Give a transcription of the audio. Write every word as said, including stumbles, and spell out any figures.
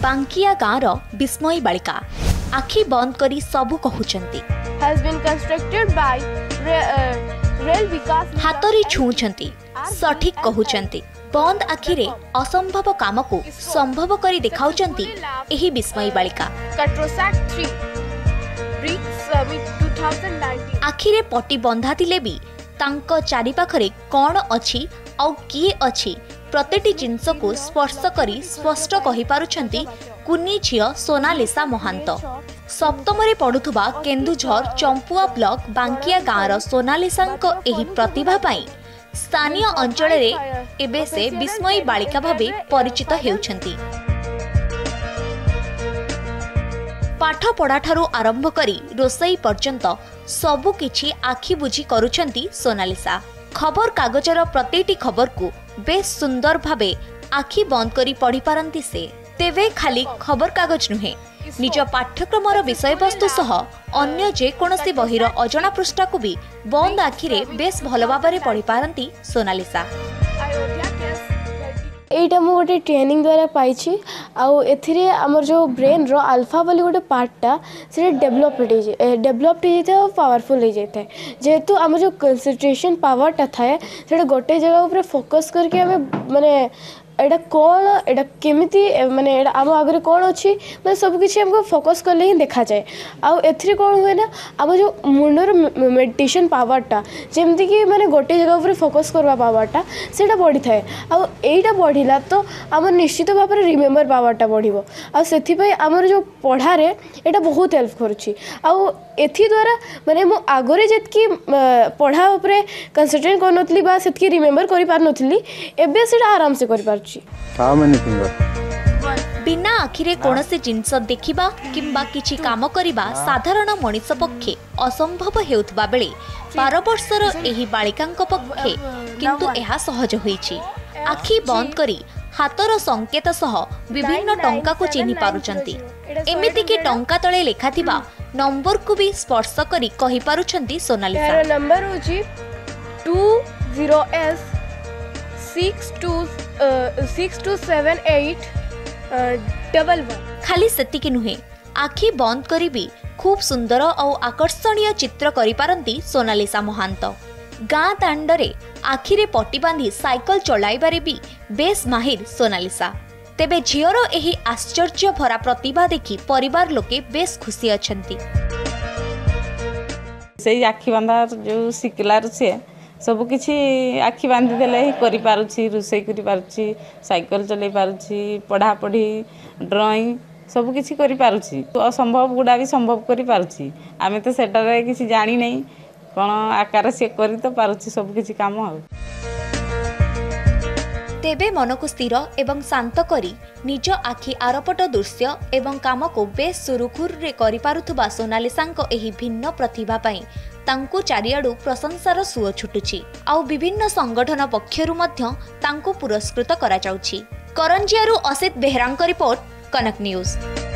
बांकिया गाँवर विस्मयी बालिका आखि बंद करी सबु कहउचंती हातरी छुंचंती सठिक कहउचंती बंद आखिरे असंभव काम को संभव करी देखाउचंती एही विस्मयी बालिका। आखिरे पटी बंधा थिले भी तांको चारि पाखरे कौन अछि आउ किए अछि प्रतिटी जिनस को स्पर्श करी स्पष्ट कहि पारुछंती कुनी झियो सोनालिसा महांत। सप्तम रे पढुथुबा केन्दुझर चंपुआ ब्लॉक बांकिया गाँवर सोनालिसांको एही प्रतिभा पाई स्थानीय अंचल रे एबे से विस्मयी बालिका भाबे परिचित हेउछंती। पाठ पढ़ा ठारू आरंभ करी रोसई पर्यंत सबु किछि आखि बुझी करूछंती सोनालिसा। खबर कागजर प्रतिटी खबर को बेस सुंदर भाबे आखि बंद करी पढ़ी पारंती से। तेवे खाली खबर कागज नुहे निज पाठ्यक्रमर विषय वस्तु सह अन्य जे कोनसी बहिर अजଣା पृष्ठा को भी बंद आखिरे बेस भल भाबरे पढ़ी पारंती सोनालिसा। एटा मु गोटे ट्रेनिंग द्वारा पाइछि आउ एथिरे हमर जो ब्रेन रो अल्फा वाली गोटे पार्टटा से डेवलप हे डेवलप हे जाय पावरफुल हे जाय जेहेतु हमर जो कंसंट्रेशन पावरटा थाए सेटा गोटे जगह ऊपर फोकस करके हमें माने एटा कौन एटा केमिति माने एटा आम आगे कौन अच्छी मतलब सब किसी हमको फोकस कले ही देखा जाए। आउ एथरे कौन हुए ना आम जो मुंडर मेडिटेशन पावरटा जेमती कि माने गोटे जगह ऊपर फोकस करवा पावरटा सेटा बढ़ी थाए। आउ एटा बढ़िला तो आम निश्चित भाव में रिमेम्बर पावरटा बढ़िबो। आउ सेथि पई आमर जो पढ़ारे एटा बहुत हेल्प करूची। आउ एथि द्वारा माने मो आगरे जेतकी पढ़ा ऊपर कंसंट्रेट कर नथली बा सेतकी रिमेम्बर करि पार नथली एबे सेटा आराम से करि पारची। बिना आखिरे कोनसे जिनस देखिबा किंबा किछि काम करिबा साधारण मनिष पक्षे असंभव हेउतबा बेले बारह वर्षर एही बालिकांक पक्षे किंतु एहा सहज होईछि। आखि बंद करी हातर संकेत सह विभिन्न टंका को चिन्हि पारुचंती। एमिति कि टंका तळे लेखा थिबा नंबर को भी स्पर्श करी कहि पारुचंती सोनालिसा। मेरा नंबर होची two zero S six two six two seven eight double one. खाली सेतिकी नुहे आखि बंद करी भी खूब सुंदर और आकर्षणीय चित्र करि पारंती सोनालिसा महांत। गाँ दांडरे आखिरे पट्टी बांधी साइकल चलाइबारे भी बेस माहिर सोनालिसा। तेबे झियर एही आश्चर्य भरा प्रतिभा देखि परिवार लोके बेस खुशी अछंती। सेई आखि बांधा जो सिकलार से सब किछि आखि बांधी देले ही करि पारुछि रुसई करि पारुछि साइकल चलै पारुछि पढ़ा पढ़ी ड्राइंग सब किछि करि पारुछि असंभव गुडा भी संभव करि पारुछि। आमे तो सेटारे किछि जानि नै कोन आकार से करि तो पारुछि सब किछि काम हो। तेबे मन को स्थिर एवं शांत करी निज आखि आरपट दृश्य एवं काम को बेस सुरुखुर रे करि पारुथबा सोनालिसांको एही भिन्न प्रतिभा पाई तांको चारियाडू प्रशंसार सुओ छुटुछि। आउ विभिन्न संगठन पक्षरु मध्य तांको पुरस्कृत करा जाउछि। करंजियारू असित बेहरांक रिपोर्ट कनक न्यूज।